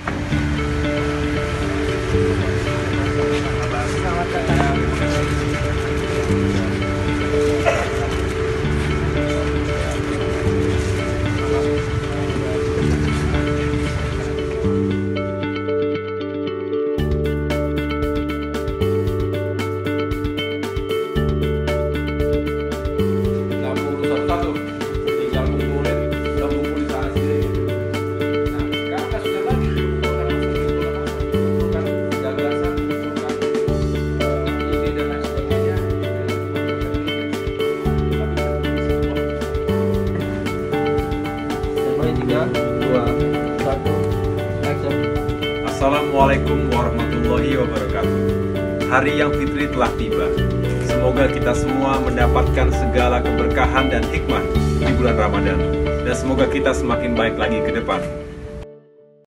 Assalamualaikum warahmatullahi wabarakatuh. Hari yang fitri telah tiba. Semoga kita semua mendapatkan segala keberkahan dan hikmah di bulan Ramadan. Dan semoga kita semakin baik lagi ke depan.